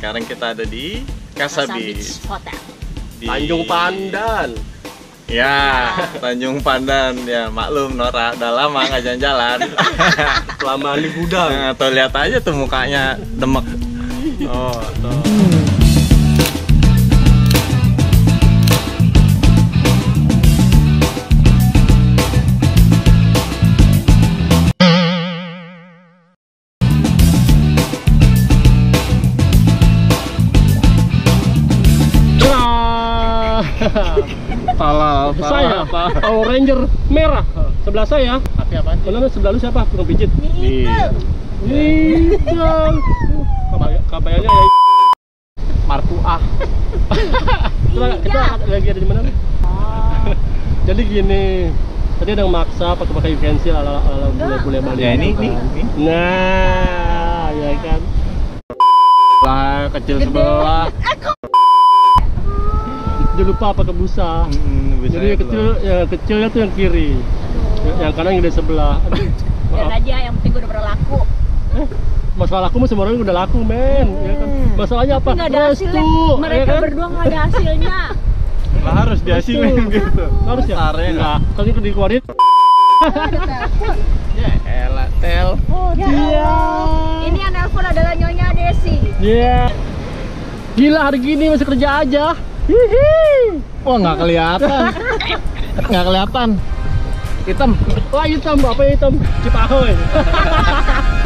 sekarang kita ada di Casa Beach Hotel di Tanjung Pandan. Ya, Tanjung Pandan ya, maklum Nora udah lama nggak jalan-jalan. Kelamaan di gudang. Nah, tuh lihat aja tuh mukanya demek. Oh, tuh. Saya Power Ranger merah sebelah saya. Tapi apaan? Mana sebelah lu siapa? Tukang pijit. Iya. Ikan. Kabayanya ya. Marpuah. Kita lagi ada di mana nih? Jadi gini. Tadi ada yang maksa pakai utensil ala bule-bule Bali. Ya ini. Nah, ya kan. Lah kecil sebelah. Dia lupa pakai busa. Jadi yang kecilnya tuh yang kiri. Yang kanan yang di sebelah. Dan aja yang penting gue udah pernah laku. Masalah aku mah semua orang udah laku, men. Ya kan? Masalahnya apa? Nggak ada hasilnya. Mereka ya kan? berdua nggak ada hasilnya. Lah harus dihasilin gitu. Harus ya? Besarnya Enggak. Kan itu dikeluarin. Ya elah, telepon. Iya. Ini yang nelpon adalah Nyonya Desi. Iya. Gila, hari gini masih kerja aja. Hihi. Wah, nggak kelihatan. Nggak kelihatan. Hitam. Wah, hitam. Apa hitam? Cipahoy.